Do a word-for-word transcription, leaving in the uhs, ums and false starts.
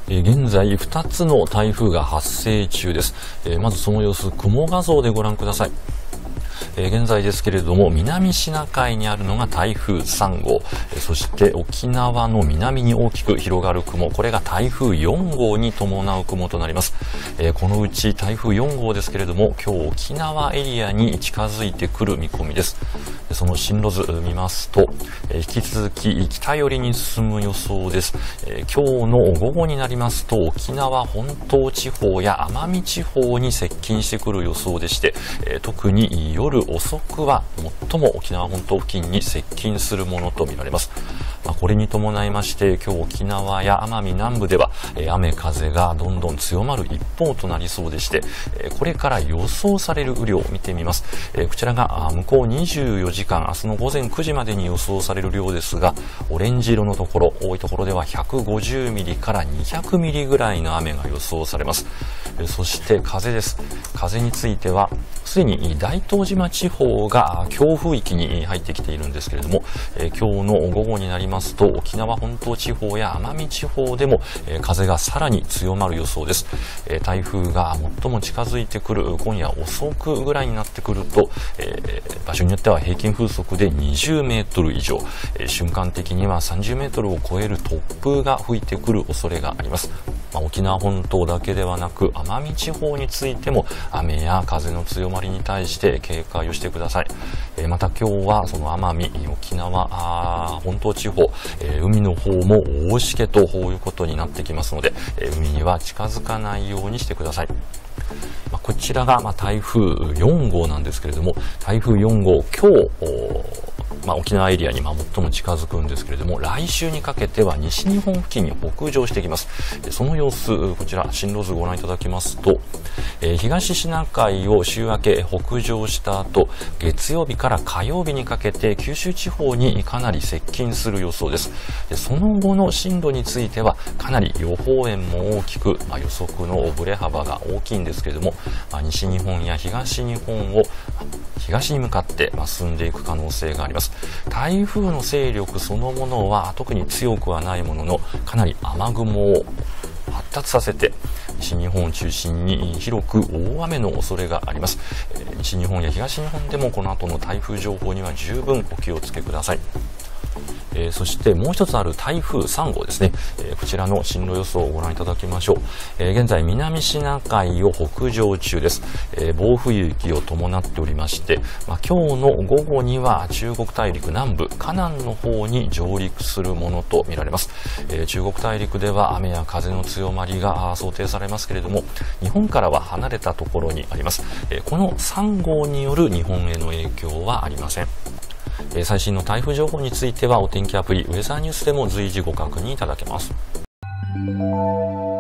えー、現在ふたつの台風が発生中です。えー、まずその様子、雲画像でご覧ください。えー、現在ですけれども、南シナ海にあるのが台風さんごう、えー、そして沖縄の南に大きく広がる雲、これが台風よんごうに伴う雲となります。えー、このうち台風よんごうですけれども、今日沖縄エリアに近づいてくる見込みです。その進路図見ますと、えー、引き続き北寄りに進む予想です。えー、今日の午後になりますと、沖縄本島地方や奄美地方に接近してくる予想でして、えー、特に夜遅くは最も沖縄本島付近に接近するものとみられます。まあ、これに伴いまして今日沖縄や奄美南部では、えー、雨風がどんどん強まる一方となりそうでして、えー、これから予想される雨量を見てみます。えー、こちらが向こうにじゅうよじかん、明日の午前くじまでに予想される量ですが、オレンジ色のところ、多いところではひゃくごじゅうミリからにひゃくミリぐらいの雨が予想されます。えー、そして風です。風についてはすでに大東島地方が強風域に入ってきているんですけれども、えー、今日の午後になりますと沖縄本島地方や奄美地方でも、えー、風がさらに強まる予想です。えー、台風が最も近づいてくる今夜遅くぐらいになってくると、えー、場所によっては平均風速でにじゅうメートル以上、えー、瞬間的にはさんじゅうメートルを超える突風が吹いてくる恐れがあります。まあ、沖縄本島だけではなく奄美地方についても雨や風の強まりに対して警戒をしてください。えー、また今日はその奄美、沖縄本島地方、えー、海の方も大しけということになってきますので、えー、海には近づかないようにしてください。まあ、こちらがまあ台風よんごうなんですけれども、台風よんごう今日まあ、沖縄エリアにまあ最も近づくんですけれども、来週にかけては西日本付近に北上してきます。その様子、こちら進路図ご覧いただきますと、えー、東シナ海を週明け北上した後、月曜日から火曜日にかけて九州地方にかなり接近する予想です。でその後の進路についてはかなり予報円も大きく、まあ、予測のブレ幅が大きいんですけれども、まあ、西日本や東日本を東に向かって進んでいく可能性があります。台風の勢力そのものは特に強くはないものの、かなり雨雲を発達させて西日本を中心に広く大雨の恐れがあります。西日本や東日本でもこの後の台風情報には十分お気をつけください。えー、そしてもう一つある台風さんごうですね、えー、こちらの進路予想をご覧いただきましょう。えー、現在南シナ海を北上中です。えー、暴風域を伴っておりまして、まあ、今日の午後には中国大陸南部華南の方に上陸するものとみられます。えー、中国大陸では雨や風の強まりが想定されますけれども、日本からは離れたところにあります。えー、このさんごうによる日本への影響はありません。最新の台風情報についてはお天気アプリウェザーニュースでも随時ご確認いただけます。